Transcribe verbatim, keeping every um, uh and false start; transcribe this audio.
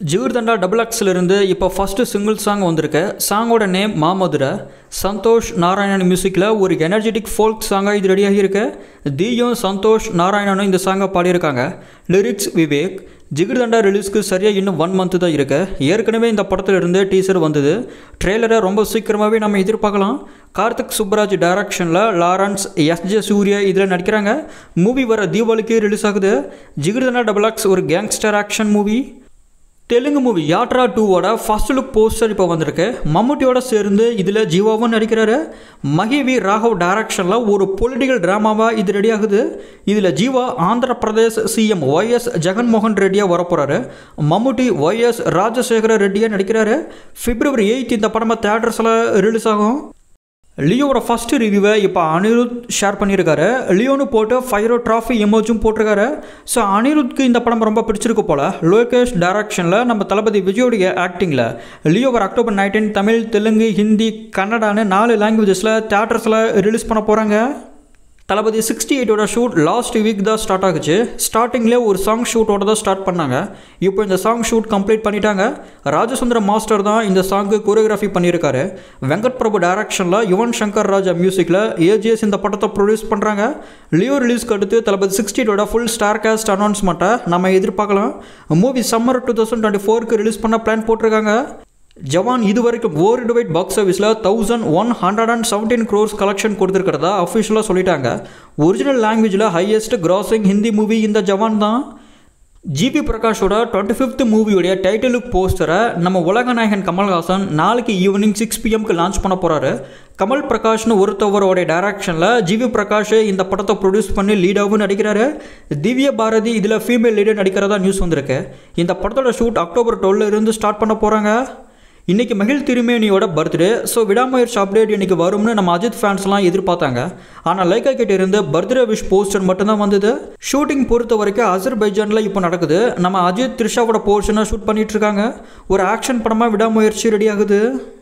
Jigarthanda double X இருந்து இப்போ first single song வந்திருக்கு. சாங்கோட நேம் மாமதுரை. சந்தோஷ் நாராயணன் மியூசிக்கில் ஒரு எனர்ஜெட்டிக் ஃபோல்க் சாங்காக இது ரெடியாகி இருக்கு. தீயும் சந்தோஷ் நாராயணனும் இந்த சாங்கை பாடியிருக்காங்க. லிரிக்ஸ் விவேக். ஜிகர்தண்டா ரிலீஸ்க்கு சரியாக இன்னும் ஒன் மந்த்து தான் இருக்குது. ஏற்கனவே இந்த படத்திலிருந்து டீசர் வந்தது. ட்ரெய்லரை ரொம்ப சீக்கிரமாகவே நம்ம எதிர்பார்க்கலாம். கார்த்திக் சுப்ராஜ் டைரக்ஷனில் லாரன்ஸ் எஸ் ஜே சூர்யா இதில் நடிக்கிறாங்க. மூவி வர தீபாவளிக்கு ரிலீஸ் ஆகுது. ஜிகர்தண்டா டபுள் எக்ஸ் ஒரு gangster action movie. Telugu movie Yatra டூவோட ஃபர்ஸ்ட் லுக் போஸ்டர் இப்போ வந்திருக்கு. மம்முட்டியோட சேர்ந்து இதில் ஜீவாவும் நடிக்கிறாரு. மஹிவி ராகவ் டைரக்ஷனில் ஒரு பொலிட்டிக்கல் ட்ராமாவாக இது ரெடி ஆகுது. இதில் ஜீவா ஆந்திர பிரதேஷ் சிஎம் ஒய்எஸ் ஜெகன்மோகன் ரெட்டியாக வரப்போகிறாரு. மம்முட்டி ஒய்எஸ் ராஜசேகர ரெட்டியாக நடிக்கிறாரு. பிப்ரவரி எயித் இந்த படமாக தேட்டர்ஸில் ரிலீஸ் ஆகும். லியோவோட ஃபர்ஸ்ட் ரிவ்யூவை இப்போ அனிருத் ஷேர் பண்ணியிருக்காரு. லியோன்னு போட்டு ஃபைரோ ட்ராஃபி எமோஜும் போட்டிருக்காரு. ஸோ அனிருத்க்கு இந்த படம் ரொம்ப பிடிச்சிருக்கு போல். லோகேஷ் டைரக்ஷனில் நம்ம தளபதி விஜயோடைய ஆக்டிங்கில் லியோ வர அக்டோபர் நைன்டீன் தமிழ், தெலுங்கு, ஹிந்தி, கன்னடான்னு நாலு லாங்குவேஜஸில் தேட்டர்ஸில் ரிலீஸ் பண்ண போகிறாங்க. தளபதி சிக்ஸ்டி எயிட்டோட ஷூட் லாஸ்ட் வீக் தான் ஸ்டார்ட் ஆகுச்சு. ஸ்டார்டிங்லேயே ஒரு சாங் ஷூட்டோட தான் ஸ்டார்ட் பண்ணாங்க. இப்போ இந்த சாங் ஷூட் கம்ப்ளீட் பண்ணிட்டாங்க. ராஜசுந்தர மாஸ்டர் தான் இந்த சாங்கு கோரியோகிராஃபி பண்ணியிருக்காரு. வெங்கட் பிரபு டைரக்ஷனில் யுவன் சங்கர் ராஜா மியூசிக்கில் ஏஜிஎஸ் இந்த படத்தை ப்ரொடியூஸ் பண்ணுறாங்க. லியோ ரிலீஸ்க்கு அடுத்து தளபதி சிக்ஸ்டி எயிட்டோட ஃபுல் ஸ்டார் காஸ்ட் அனௌன்ஸ்மெண்ட்டை நம்ம எதிர்பார்க்கலாம். Movie summer two thousand twenty ஃபோருக்கு ரிலீஸ் பண்ண பிளான் போட்டிருக்காங்க. ஜவான் இது வரைக்கும் வேர்ல்டு வைட் பாக்ஸ் ஆஃபீஸில் thousand one hundred and seventeen crores collection கொடுத்துருக்கிறதா அஃபிஷியலாக சொல்லிட்டாங்க. ஒரிஜினல் லாங்குவேஜில் ஹையஸ்ட் கிராசிங் ஹிந்தி மூவி இந்த ஜவான் தான். ஜிபி பிரகாஷோட டுவெண்ட்டி ஃபிஃப்த் மூவியோடைய டைட்டில் லுக் போஸ்டரை நம்ம உலகநாயகன் கமல்ஹாசன் நாளைக்கு ஈவினிங் சிக்ஸ் பிஎம்க்கு லான்ச் பண்ண போகிறாரு. கமல் பிரகாஷ்னு ஒருத்தவரோடைய டைரக்ஷனில் ஜிவி பிரகாஷ் இந்த படத்தை ப்ரொடியூஸ் பண்ணி லீடாகவும் நடிக்கிறாரு. திவ்ய பாரதி இதில் ஃபீமேல் லீடர் நடிக்கிறதா நியூஸ் வந்திருக்கு. இந்த படத்தோட ஷூட் அக்டோபர் டுவெல்ல இருந்து ஸ்டார்ட் பண்ண போகிறாங்க. இன்றைக்கி மகிழ் திருமேனியோட பர்த்டே. ஸோ விடாமுயற்சி அப்டேட் இன்றைக்கி வரும்னு நம்ம அஜித் ஃபேன்ஸ்லாம் எதிர்பார்த்தாங்க. ஆனால் லைக்கா கிட்ட இருந்து பர்த்டே விஷ் போஸ்டர் மட்டும்தான் வந்தது. ஷூட்டிங் பொறுத்த வரைக்கும் அசர்பைஜானில் இப்போ நடக்குது. நம்ம அஜித் த்ரிஷாவோட போர்ஷனை ஷூட் பண்ணிகிட்ருக்காங்க. ஒரு ஆக்ஷன் படமாக விடாமுயற்சி ரெடி ஆகுது.